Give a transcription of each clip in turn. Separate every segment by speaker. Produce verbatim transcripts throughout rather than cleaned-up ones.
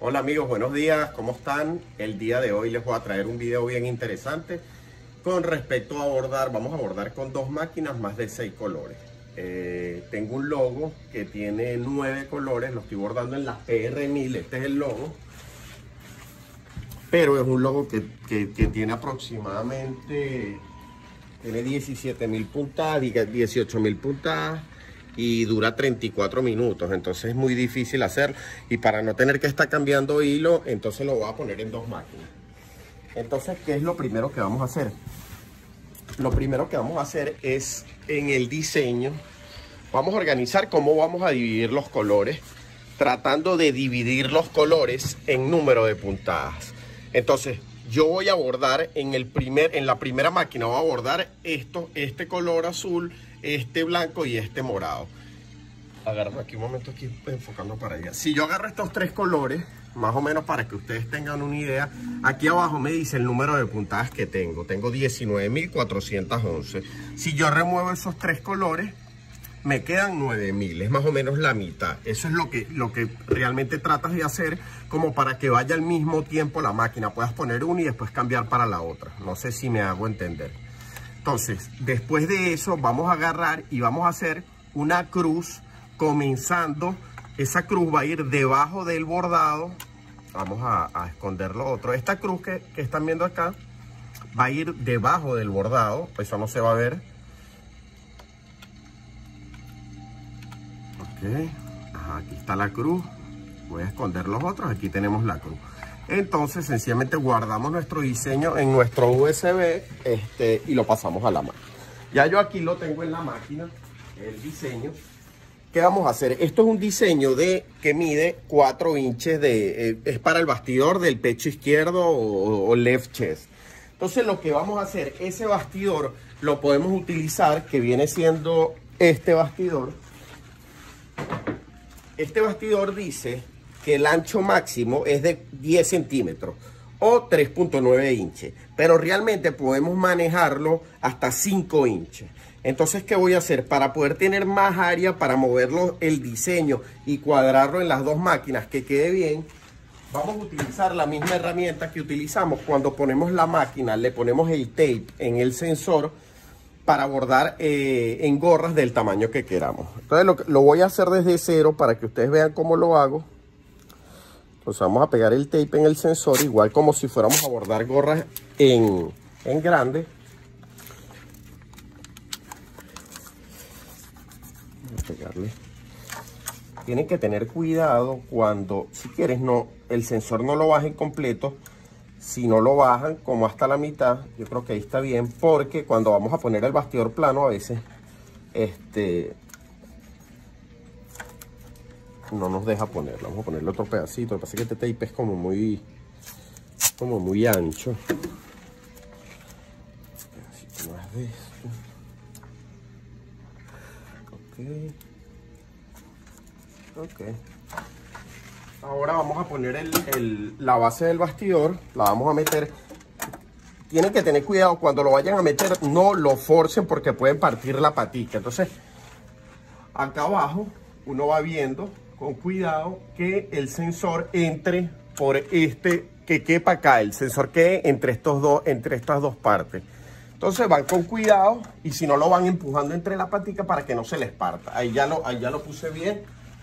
Speaker 1: Hola amigos, buenos días, ¿cómo están? El día de hoy les voy a traer un video bien interesante con respecto a bordar. Vamos a bordar con dos máquinas más de seis colores. Eh, tengo un logo que tiene nueve colores, lo estoy bordando en la P R mil, este es el logo. Pero es un logo que, que, que tiene aproximadamente, tiene diecisiete mil puntadas, dieciocho mil puntadas. Y dura treinta y cuatro minutos, entonces es muy difícil hacer. Y para no tener que estar cambiando hilo, entonces lo voy a poner en dos máquinas. Entonces, ¿qué es lo primero que vamos a hacer? Lo primero que vamos a hacer es, en el diseño, vamos a organizar cómo vamos a dividir los colores, tratando de dividir los colores en número de puntadas. Entonces, yo voy a bordar en, el primer, en la primera máquina, voy a bordar esto, este color azul, este blanco y este morado. Agarro aquí un momento, aquí enfocando para allá. Si yo agarro estos tres colores, más o menos para que ustedes tengan una idea, aquí abajo me dice el número de puntadas que tengo. Tengo diecinueve mil cuatrocientos once. Si yo remuevo esos tres colores, me quedan nueve mil, es más o menos la mitad. Eso es lo que, lo que realmente tratas de hacer, como para que vaya al mismo tiempo la máquina. Puedas poner una y después cambiar para la otra. No sé si me hago entender. Entonces, después de eso, vamos a agarrar y vamos a hacer una cruz, comenzando. Esa cruz va a ir debajo del bordado. Vamos a, a esconder lo otro. Esta cruz que, que están viendo acá va a ir debajo del bordado. Eso no se va a ver. Ok. Ajá, aquí está la cruz. Voy a esconder los otros. Aquí tenemos la cruz. Entonces, sencillamente guardamos nuestro diseño en nuestro U S B este, y lo pasamos a la máquina. Ya yo aquí lo tengo en la máquina, el diseño. ¿Qué vamos a hacer? Esto es un diseño de que mide cuatro inches, de, eh, es para el bastidor del pecho izquierdo o, o left chest. Entonces, lo que vamos a hacer, ese bastidor lo podemos utilizar, que viene siendo este bastidor. Este bastidor dice que el ancho máximo es de diez centímetros o tres punto nueve inches, pero realmente podemos manejarlo hasta cinco inches. Entonces, ¿qué voy a hacer? Para poder tener más área para moverlo, el diseño, y cuadrarlo en las dos máquinas, que quede bien, vamos a utilizar la misma herramienta que utilizamos cuando ponemos la máquina, le ponemos el tape en el sensor para bordar eh, en gorras del tamaño que queramos. Entonces, lo, lo voy a hacer desde cero para que ustedes vean cómo lo hago. Pues vamos a pegar el tape en el sensor, igual como si fuéramos a bordar gorras en, en grande. Vamos a pegarle. Tienen que tener cuidado cuando, si quieres, no, el sensor no lo bajen completo. Si no lo bajan como hasta la mitad, yo creo que ahí está bien, porque cuando vamos a poner el bastidor plano, a veces este... no nos deja ponerlo. Vamos a ponerle otro pedacito. Lo que pasa es que este tape es como muy como muy ancho. Un pedacito más de esto. Ok. Ok. Ahora vamos a poner el, el, la base del bastidor. La vamos a meter. Tienen que tener cuidado cuando lo vayan a meter. No lo forcen porque pueden partir la patica. Entonces, acá abajo uno va viendo con cuidado que el sensor entre por este, que quepa acá, el sensor quede entre estos dos, entre estas dos partes. Entonces van con cuidado, y si no lo van empujando entre la patica para que no se les parta. Ahí ya lo, ahí ya lo puse bien.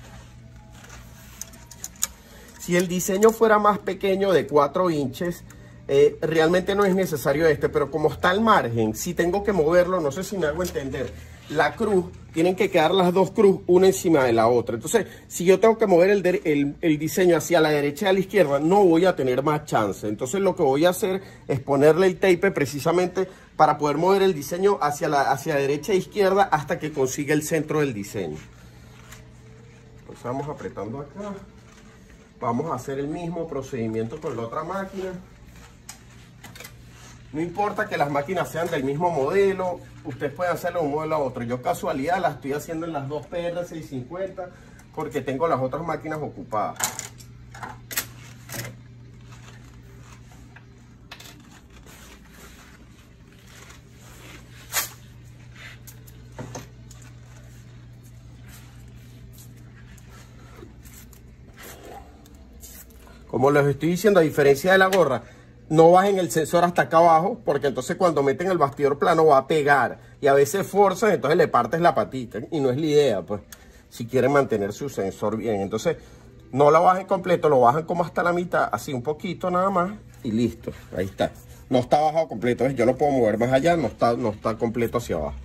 Speaker 1: Si el diseño fuera más pequeño, de cuatro inches, eh, realmente no es necesario este, pero como está al margen, si tengo que moverlo, no sé si me hago entender, la cruz, tienen que quedar las dos cruz una encima de la otra. Entonces, si yo tengo que mover el, el, el diseño hacia la derecha y a la izquierda, no voy a tener más chance. Entonces, lo que voy a hacer es ponerle el tape precisamente para poder mover el diseño hacia la hacia derecha e izquierda hasta que consiga el centro del diseño. Entonces, vamos apretando acá. Vamos a hacer el mismo procedimiento con la otra máquina. No importa que las máquinas sean del mismo modelo, ustedes pueden hacerlo de un modelo a otro. Yo, casualidad, la estoy haciendo en las dos P R seiscientos cincuenta porque tengo las otras máquinas ocupadas. Como les estoy diciendo, a diferencia de la gorra, no bajen el sensor hasta acá abajo, porque entonces cuando meten el bastidor plano va a pegar. Y a veces forzan, entonces le partes la patita. Y no es la idea, pues, si quieren mantener su sensor bien. Entonces, no lo bajen completo, lo bajan como hasta la mitad, así un poquito nada más, y listo. Ahí está. No está bajado completo, ¿ves? Yo lo puedo mover más allá, no está, no está completo hacia abajo.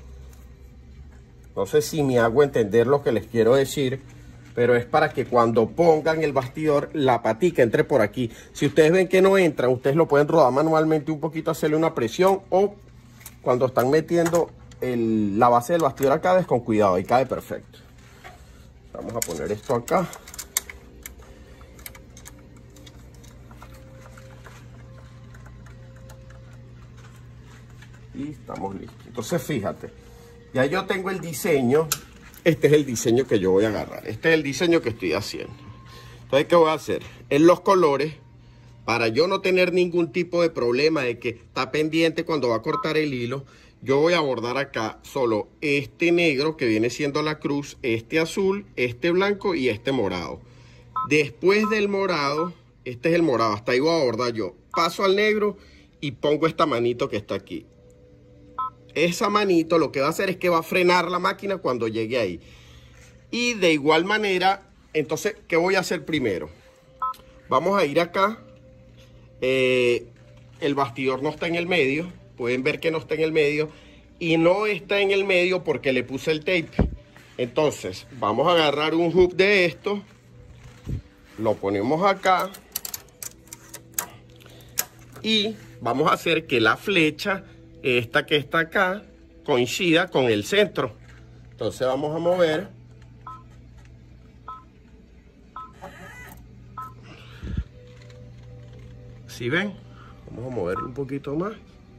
Speaker 1: No sé si me hago entender lo que les quiero decir, pero es para que cuando pongan el bastidor, la patica entre por aquí. Si ustedes ven que no entra, ustedes lo pueden rodar manualmente un poquito, hacerle una presión, o cuando están metiendo el, la base del bastidor acá, ves, con cuidado, ahí cae perfecto. Vamos a poner esto acá. Y estamos listos. Entonces fíjate, ya yo tengo el diseño. Este es el diseño que yo voy a agarrar. Este es el diseño que estoy haciendo. Entonces, ¿qué voy a hacer? En los colores, para yo no tener ningún tipo de problema de que está pendiente cuando va a cortar el hilo, yo voy a bordar acá solo este negro que viene siendo la cruz, este azul, este blanco y este morado. Después del morado, este es el morado, hasta ahí voy a bordar yo. Paso al negro y pongo esta manito que está aquí. Esa manito lo que va a hacer es que va a frenar la máquina cuando llegue ahí. Y de igual manera, entonces, ¿qué voy a hacer primero? Vamos a ir acá. Eh, el bastidor no está en el medio. Pueden ver que no está en el medio. Y no está en el medio porque le puse el tape. Entonces, vamos a agarrar un hub de esto. Lo ponemos acá. Y vamos a hacer que la flecha, esta que está acá, coincida con el centro. Entonces vamos a mover. ¿Sí ven? Vamos a moverlo un poquito más.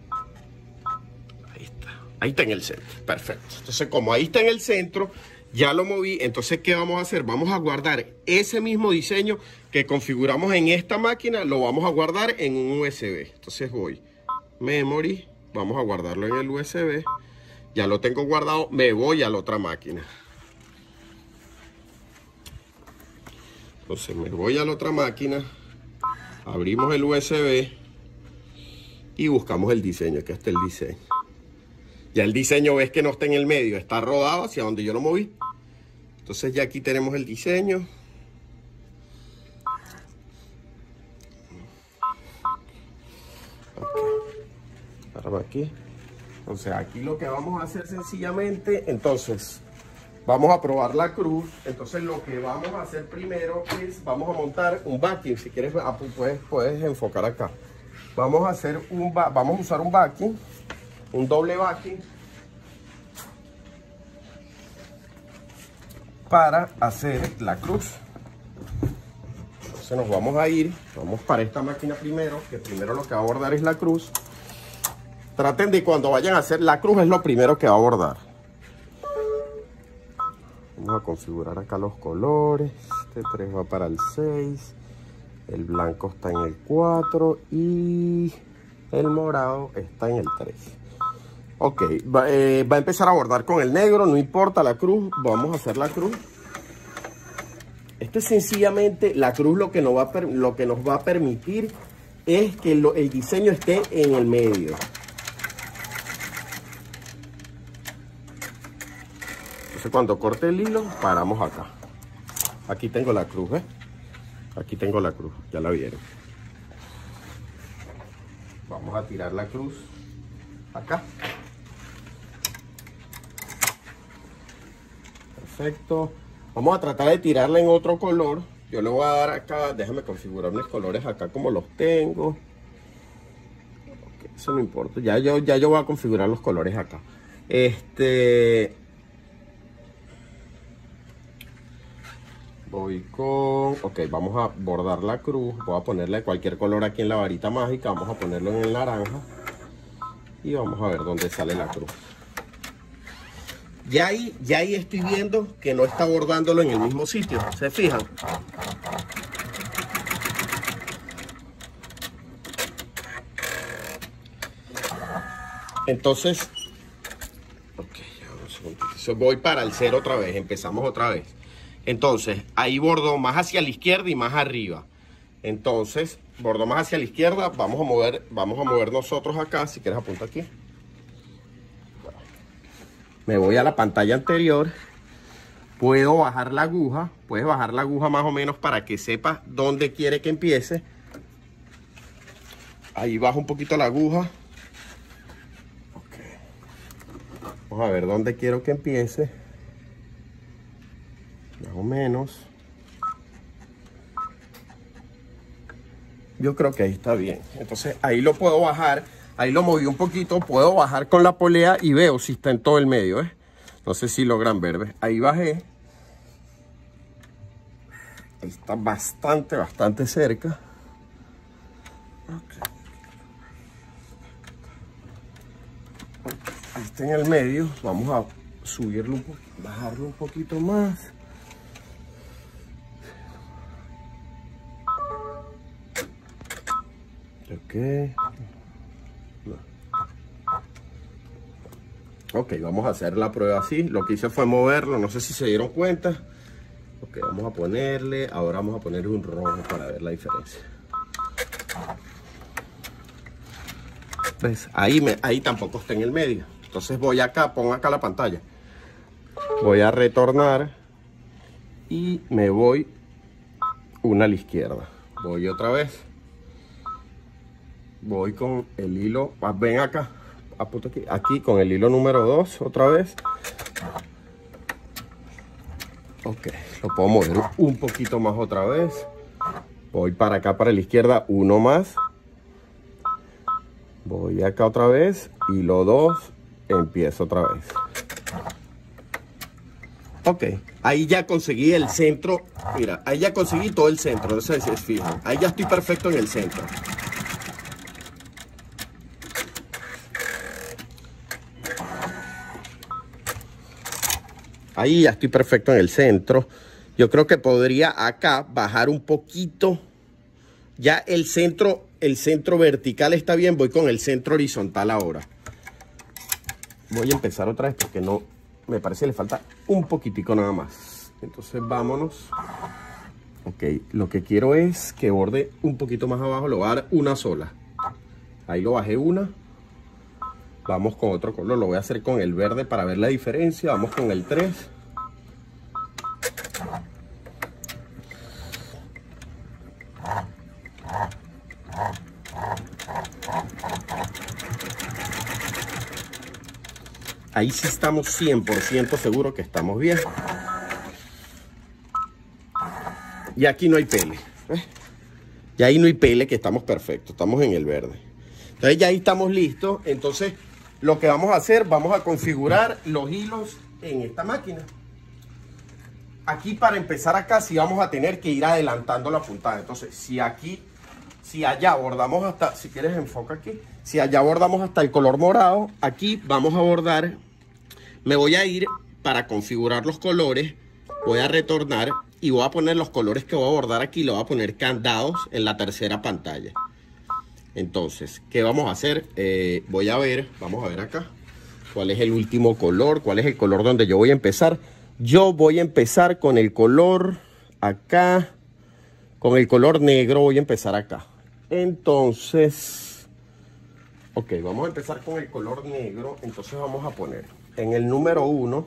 Speaker 1: Ahí está. Ahí está en el centro. Perfecto. Entonces, como ahí está en el centro, ya lo moví. Entonces, ¿qué vamos a hacer? Vamos a guardar ese mismo diseño que configuramos en esta máquina. Lo vamos a guardar en un U S B. Entonces voy. Memory. Vamos a guardarlo en el U S B. Ya lo tengo guardado. Me voy a la otra máquina. Entonces me voy a la otra máquina. Abrimos el U S B. Y buscamos el diseño. Que este es el diseño. Ya el diseño ves que no está en el medio. Está rodado hacia donde yo lo moví. Entonces ya aquí tenemos el diseño. Para aquí. Entonces aquí lo que vamos a hacer sencillamente, entonces vamos a probar la cruz. Entonces lo que vamos a hacer primero es, vamos a montar un backing. Si quieres puedes, puedes enfocar acá. Vamos a hacer un, vamos a usar un backing, un doble backing, para hacer la cruz. Entonces nos vamos a ir, vamos para esta máquina primero, que primero lo que va a bordar es la cruz. Traten de cuando vayan a hacer la cruz, es lo primero que va a bordar. Vamos a configurar acá los colores. Este tres va para el seis. El blanco está en el cuatro. Y el morado está en el tres. Ok, va, eh, va a empezar a bordar con el negro. No importa la cruz. Vamos a hacer la cruz. Esto es sencillamente la cruz. Lo que nos va a, lo que nos va a permitir es que lo, el diseño esté en el medio. Entonces cuando corte el hilo, paramos acá. Aquí tengo la cruz, ¿eh? Aquí tengo la cruz, ya la vieron. Vamos a tirar la cruz acá. Perfecto. Vamos a tratar de tirarla en otro color. Yo le voy a dar acá, déjame configurar mis colores acá como los tengo. Okay, eso no importa, ya yo, ya yo voy a configurar los colores acá. Este... Voy con... Ok, vamos a bordar la cruz. Voy a ponerle cualquier color aquí en la varita mágica. Vamos a ponerlo en el naranja. Y vamos a ver dónde sale la cruz. Ya ahí, ya ahí estoy viendo que no está bordándolo en el mismo sitio. ¿Se fijan? Entonces... Ok, ya un segundito. Voy para el cero otra vez. Empezamos otra vez. Entonces, ahí bordó más hacia la izquierda y más arriba. Entonces, bordo más hacia la izquierda, vamos a mover, vamos a mover nosotros acá, si quieres apunta aquí. Me voy a la pantalla anterior, puedo bajar la aguja, puedes bajar la aguja más o menos para que sepas dónde quiere que empiece. Ahí bajo un poquito la aguja. Okay. Vamos a ver dónde quiero que empiece. Más o menos. Yo creo que ahí está bien. Entonces ahí lo puedo bajar. Ahí lo moví un poquito. Puedo bajar con la polea y veo si está en todo el medio, ¿eh? No sé si logran ver, ¿ves? Ahí bajé. Ahí está bastante, bastante cerca. Okay. Ahí está en el medio. Vamos a subirlo un poquito, bajarlo un poquito más. Ok. Ok, vamos a hacer la prueba así. Lo que hice fue moverlo, no sé si se dieron cuenta. Ok, vamos a ponerle, ahora vamos a ponerle un rojo para ver la diferencia. ¿Ves? Ahí, me, ahí tampoco está en el medio. Entonces voy acá, pongo acá la pantalla. Voy a retornar y me voy una a la izquierda. Voy otra vez. Voy con el hilo, ven acá, apunto aquí, aquí con el hilo número dos otra vez. Ok, lo puedo mover un poquito más otra vez. Voy para acá, para la izquierda, uno más. Voy acá otra vez, hilo dos, empiezo otra vez. Ok, ahí ya conseguí el centro, mira, ahí ya conseguí todo el centro, no sé si es fijo. Ahí ya estoy perfecto en el centro. Ahí ya estoy perfecto en el centro. Yo creo que podría acá bajar un poquito. Ya el centro, el centro vertical está bien. Voy con el centro horizontal ahora. Voy a empezar otra vez porque no, me parece que le falta un poquitico nada más. Entonces vámonos. Ok, lo que quiero es que borde un poquito más abajo. Lo voy a dar una sola. Ahí lo bajé una. Vamos con otro color, lo voy a hacer con el verde para ver la diferencia. Vamos con el tres. Ahí sí estamos cien por ciento seguros que estamos bien. Y aquí no hay pele. ¿eh? Y ahí no hay pele, que estamos perfectos, estamos en el verde. Entonces ya ahí estamos listos. Entonces lo que vamos a hacer, vamos a configurar los hilos en esta máquina. Aquí para empezar acá sí vamos a tener que ir adelantando la puntada. Entonces si aquí, si allá bordamos hasta, si quieres enfoca aquí, si allá bordamos hasta el color morado, aquí vamos a bordar, me voy a ir para configurar los colores, voy a retornar y voy a poner los colores que voy a bordar aquí, le voy a poner candados en la tercera pantalla. Entonces, ¿qué vamos a hacer? Eh, voy a ver, vamos a ver acá, cuál es el último color, cuál es el color donde yo voy a empezar. Yo voy a empezar con el color acá, con el color negro voy a empezar acá. Entonces, ok, vamos a empezar con el color negro. Entonces vamos a poner en el número uno,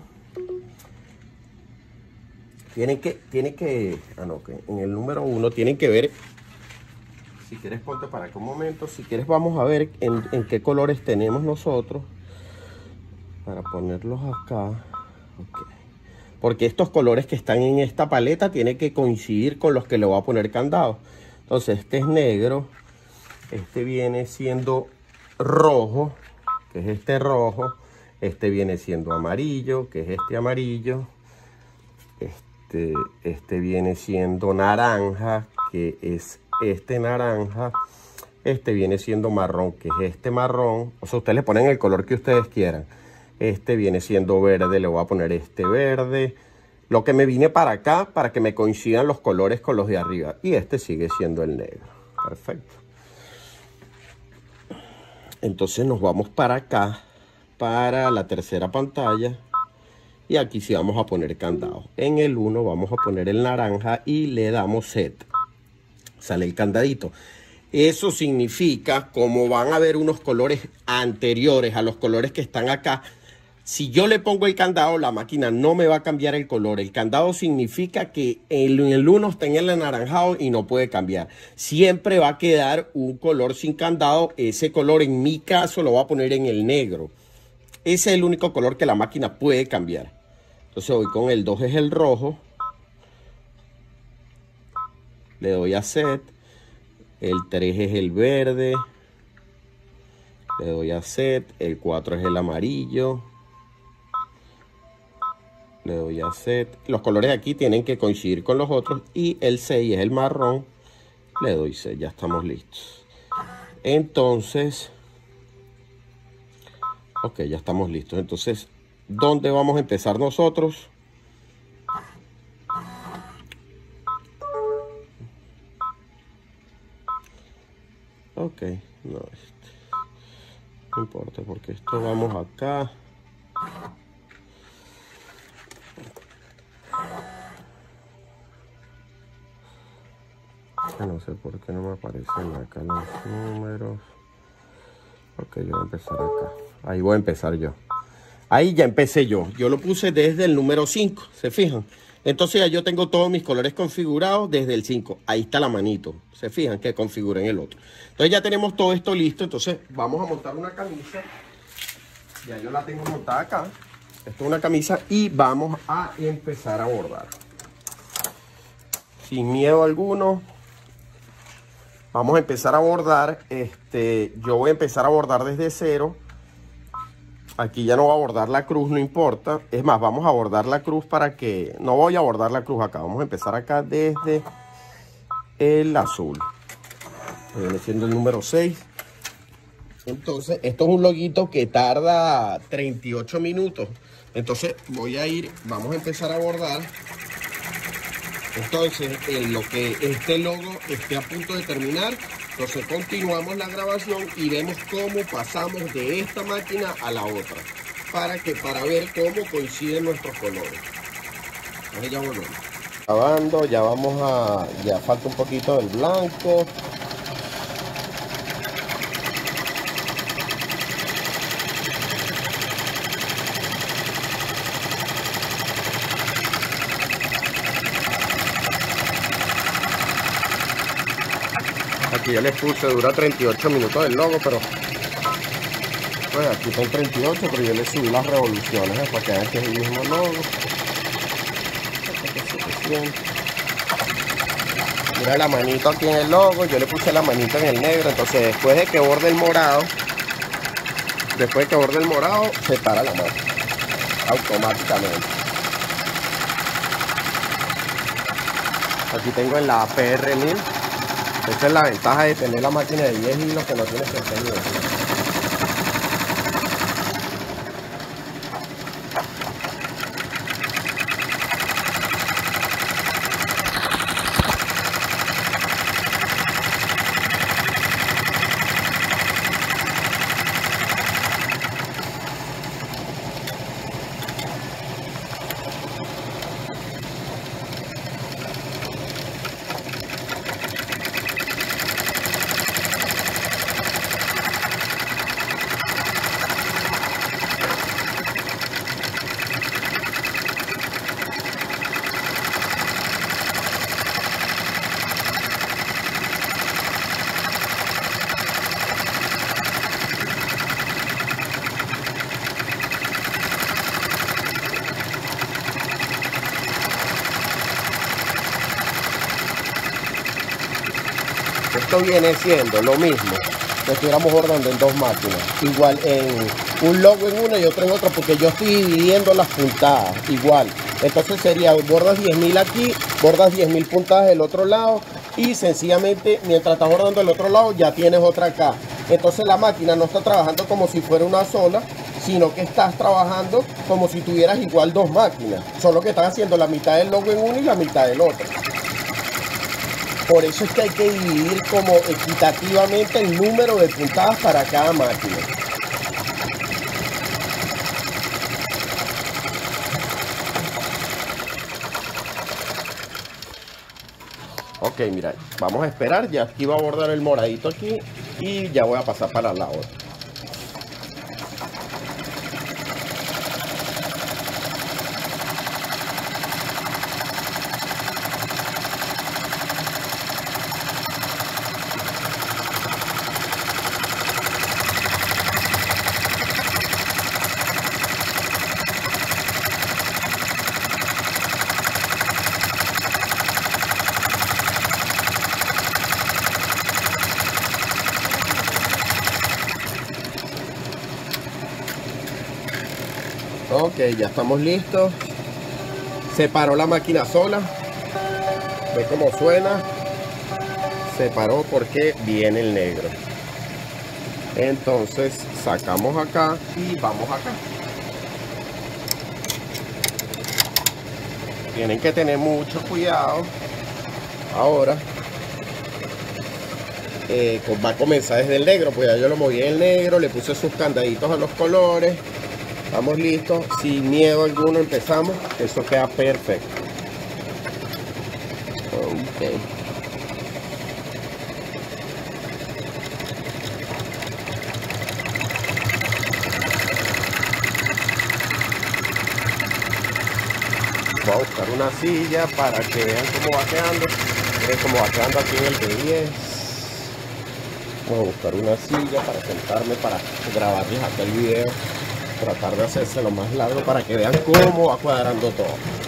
Speaker 1: tienen que, tienen que, ah no, okay, en el número uno tienen que ver. Si quieres ponte para acá un momento. Si quieres vamos a ver en, en qué colores tenemos nosotros. Para ponerlos acá. Ok. Porque estos colores que están en esta paleta tienen que coincidir con los que le voy a poner candado. Entonces este es negro. Este viene siendo rojo. Que es este rojo. Este viene siendo amarillo. Que es este amarillo. Este, este viene siendo naranja. Que es este naranja. Este viene siendo marrón, que es este marrón. O sea, ustedes le ponen el color que ustedes quieran. Este viene siendo verde, le voy a poner este verde. Lo que me vine para acá, para que me coincidan los colores con los de arriba. Y este sigue siendo el negro. Perfecto. Entonces nos vamos para acá, para la tercera pantalla. Y aquí sí vamos a poner candado. En el uno vamos a poner el naranja y le damos set. sale el candadito. Eso significa, como van a ver unos colores anteriores a los colores que están acá, si yo le pongo el candado, la máquina no me va a cambiar el color. El candado significa que el, el uno está en el anaranjado y no puede cambiar. Siempre va a quedar un color sin candado. Ese color, en mi caso, lo voy a poner en el negro. Ese es el único color que la máquina puede cambiar. Entonces voy con el dos, es el rojo. Le doy a set. El tres es el verde. Le doy a set. El cuatro es el amarillo. Le doy a set. Los colores aquí tienen que coincidir con los otros. Y el seis es el marrón. Le doy set. Ya estamos listos. Entonces. Ok, ya estamos listos. Entonces, ¿dónde vamos a empezar nosotros? Ok, no, este, no importa porque esto vamos acá. No sé por qué no me aparecen acá los números. Ok, yo voy a empezar acá. Ahí voy a empezar yo. Ahí ya empecé yo. Yo lo puse desde el número cinco, ¿se fijan? Entonces ya yo tengo todos mis colores configurados desde el cinco. Ahí está la manito. ¿Se fijan? Que configuren el otro. Entonces ya tenemos todo esto listo. Entonces vamos a montar una camisa. Ya yo la tengo montada acá. Esto es una camisa y vamos a empezar a bordar. Sin miedo alguno. Vamos a empezar a bordar. Este, yo voy a empezar a bordar desde cero. Aquí ya no voy a bordar la cruz, no importa. Es más, vamos a bordar la cruz para que... No voy a bordar la cruz acá. Vamos a empezar acá desde el azul. Viene siendo el número seis. Entonces, esto es un loguito que tarda treinta y ocho minutos. Entonces, voy a ir... Vamos a empezar a bordar. Entonces, en lo que este logo esté a punto de terminar... Entonces continuamos la grabación y vemos cómo pasamos de esta máquina a la otra. Para que para ver cómo coinciden nuestros colores. Entonces ya volvemos. Grabando, ya vamos a... Ya falta un poquito del blanco. Aquí ya les puse, dura treinta y ocho minutos el logo, pero pues aquí está en treinta y ocho, pero yo le subí las revoluciones ¿eh? Para que vean que es el mismo logo. Mira la manito aquí en el logo, yo le puse la manito en el negro, entonces después de que borde el morado, después de que borde el morado, se para la mano automáticamente. Aquí tengo en la P R mil. Esa es la ventaja de tener la máquina de diez hilos que no tienes que tener. Esto viene siendo lo mismo que estuviéramos bordando en dos máquinas. Igual en un logo en una y otro en otra, porque yo estoy dividiendo las puntadas igual. Entonces sería bordas diez mil aquí, bordas diez mil puntadas del otro lado y sencillamente mientras estás bordando el otro lado ya tienes otra acá. Entonces la máquina no está trabajando como si fuera una sola, sino que estás trabajando como si tuvieras igual dos máquinas. Solo que estás haciendo la mitad del logo en una y la mitad del otro. Por eso es que hay que dividir como equitativamente el número de puntadas para cada máquina. Ok, Ok, mira, vamos a esperar. Ya aquí va a bordar el moradito aquí. Y ya voy a pasar para la otra. Ok, ya estamos listos. Se paró la máquina sola. Ve cómo suena. Se paró porque viene el negro. Entonces sacamos acá y vamos acá. Tienen que tener mucho cuidado. Ahora eh, va a comenzar desde el negro. Pues ya yo lo moví en el negro. Le puse sus candaditos a los colores. Estamos listos, sin miedo alguno empezamos, eso queda perfecto. Ok. Voy a buscar una silla para que vean cómo va quedando. Miren cómo va quedando aquí en el B diez. Voy a buscar una silla para sentarme, para grabarles acá el video. Tratar de hacerse lo más largo para que vean cómo va cuadrando todo.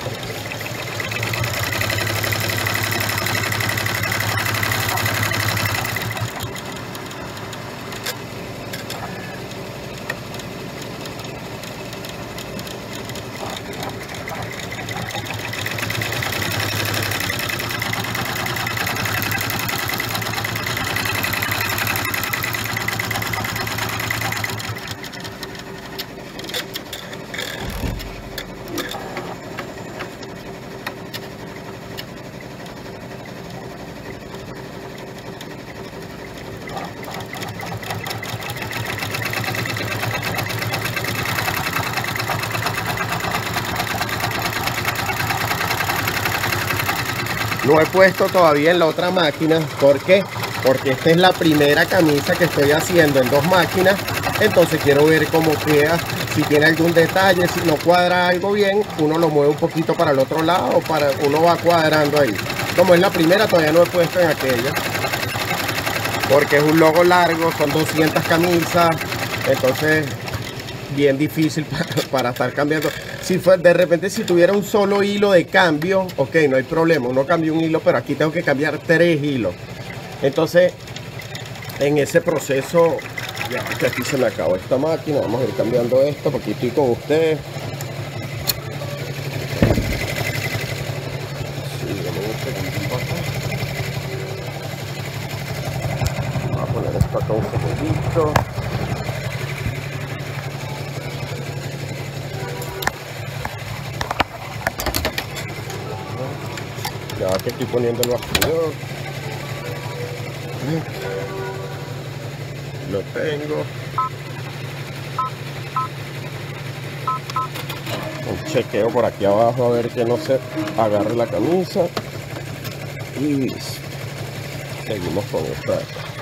Speaker 1: No he puesto todavía en la otra máquina. ¿Por qué? Porque esta es la primera camisa que estoy haciendo en dos máquinas. Entonces quiero ver cómo queda. Si tiene algún detalle, si no cuadra algo bien, uno lo mueve un poquito para el otro lado. Para, uno va cuadrando ahí. Como es la primera, todavía no he puesto en aquella. Porque es un logo largo, son doscientas camisas. Entonces, bien difícil para, para estar cambiando. Si fue, de repente si tuviera un solo hilo de cambio, ok, no hay problema, uno cambia un hilo, pero aquí tengo que cambiar tres hilos. Entonces, en ese proceso, ya que aquí se me acabó esta máquina, vamos a ir cambiando esto, porque estoy con ustedes. Sí, dame un segundito acá. Vamos a poner esto acá un segundito. Ya que estoy poniendo el bastidor. Lo tengo. Un chequeo por aquí abajo a ver que no se agarre la camisa. Y seguimos con esta.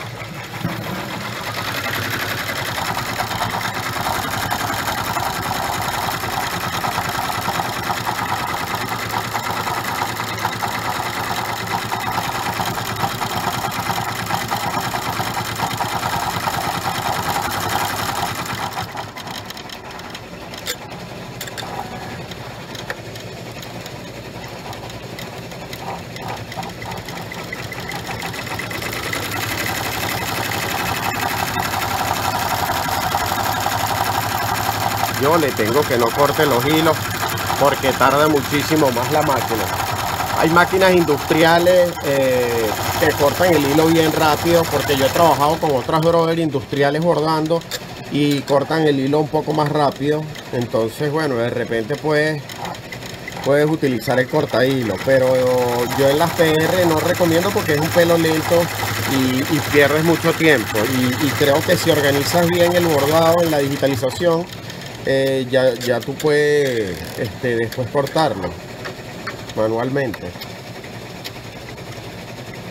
Speaker 1: Yo le tengo que no corte los hilos porque tarda muchísimo más la máquina. Hay máquinas industriales eh, que cortan el hilo bien rápido, porque yo he trabajado con otras brothers industriales bordando y cortan el hilo un poco más rápido. Entonces, bueno, de repente puedes, puedes utilizar el corta hilo, pero yo en las P R no recomiendo porque es un pelo lento y, y pierdes mucho tiempo. Y, y creo que si organizas bien el bordado en la digitalización, Eh, ya, ya tú puedes este, después cortarlo manualmente.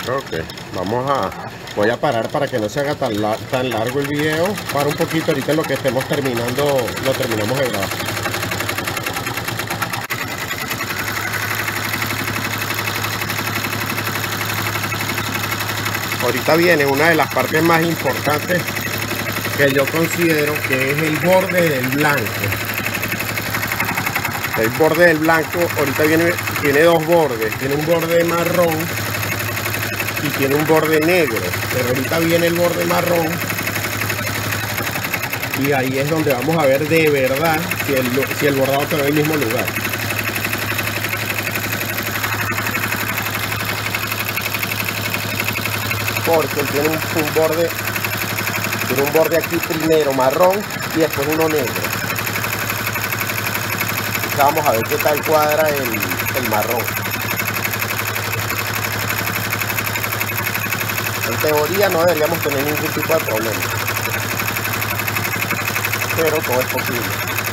Speaker 1: Ok, vamos a... Voy a parar para que no se haga tan, la, tan largo el video. Para un poquito, ahorita en lo que estemos terminando, lo terminamos de grabar. Ahorita viene una de las partes más importantes que yo considero que es el borde del blanco. El borde del blanco ahorita viene, tiene dos bordes. Tiene un borde marrón y tiene un borde negro. Pero ahorita viene el borde marrón. Y ahí es donde vamos a ver de verdad si el, si el bordado quedó en el mismo lugar. Porque él tiene un, un borde, tiene un borde aquí primero marrón y después uno negro. Entonces vamos a ver qué tal cuadra el, el marrón. En teoría no deberíamos tener ningún tipo de problema, pero todo es posible.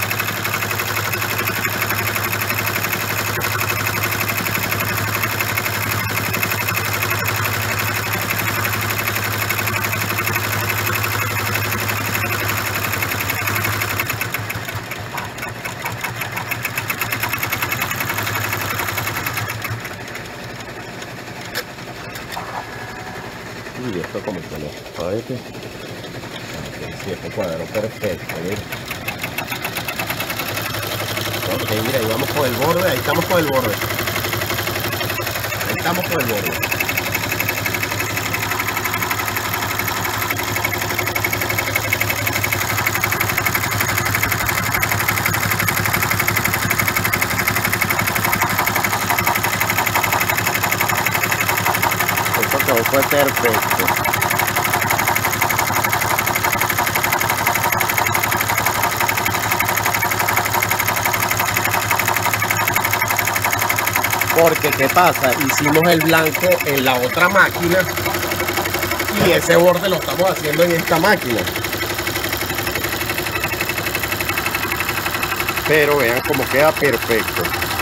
Speaker 1: Y esto como que no, a ver que si este cuadro perfecto, ¿ves? Ok, mira, ahí vamos con el borde, ahí estamos con el borde. Ahí estamos con el borde. Esto fue perfecto. Porque ¿qué pasa? Hicimos el blanco en la otra máquina y ese borde lo estamos haciendo en esta máquina. Pero vean cómo queda perfecto.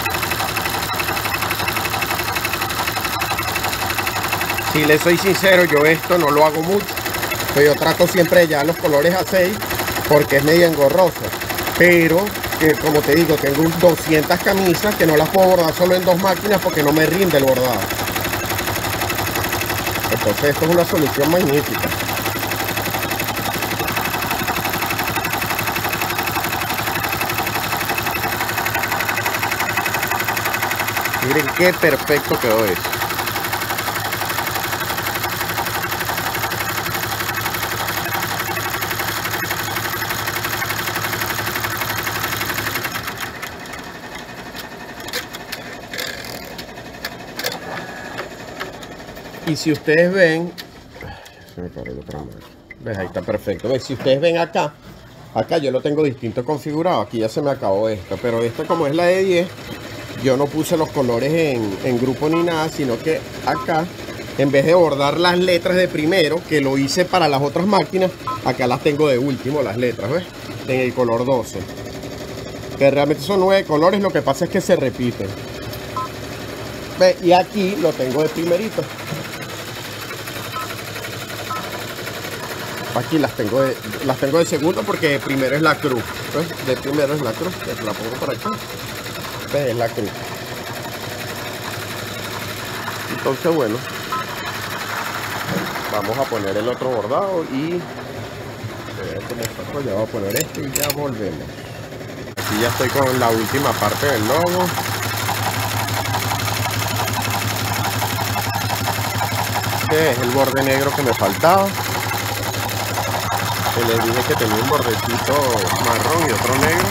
Speaker 1: Si les soy sincero, yo esto no lo hago mucho. Pero yo trato siempre de llevar los colores a seis porque es medio engorroso. Pero, que, como te digo, tengo doscientas camisas que no las puedo bordar solo en dos máquinas porque no me rinde el bordado. Entonces esto es una solución magnífica. Miren qué perfecto quedó eso. Y si ustedes ven, se me paró el otro lado. ¿Ves? Ahí está perfecto. ¿Ves? Si ustedes ven acá, acá yo lo tengo distinto configurado. Aquí ya se me acabó esto, pero esta como es la de diez, yo no puse los colores en, en grupo ni nada, sino que acá, en vez de bordar las letras de primero, que lo hice para las otras máquinas, acá las tengo de último, las letras, ¿ves? En el color doce. Que realmente son nueve colores, lo que pasa es que se repiten. ¿Ves? Y aquí lo tengo de primerito. Aquí las tengo de, las tengo de segundo porque de primero es la cruz. ¿Ves? De primero es la cruz. La pongo por aquí. ¿Ves? Es la cruz. Entonces, bueno, vamos a poner el otro bordado y ya voy a poner este y ya volvemos. Aquí ya estoy con la última parte del logo. Este es el borde negro que me faltaba. Que les dije que tenía un bordecito marrón y otro negro.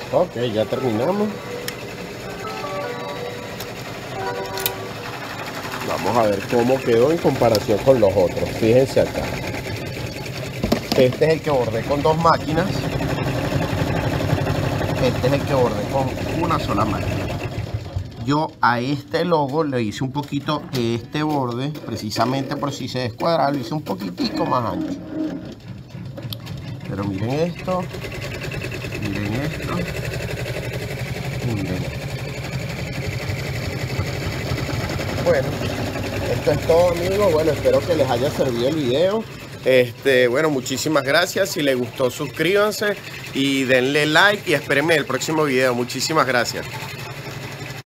Speaker 1: Ok, ya terminamos. Vamos a ver cómo quedó en comparación con los otros. Fíjense acá. Este es el que bordé con dos máquinas. Este es el que bordé con una sola máquina. Yo a este logo le hice un poquito este borde, precisamente por si se descuadra, lo hice un poquitico más ancho. Pero miren esto, miren esto, miren esto. Bueno, esto es todo, amigos. Bueno, espero que les haya servido el video. Este, bueno, muchísimas gracias. Si les gustó, suscríbanse y denle like y espérenme el próximo video. Muchísimas gracias.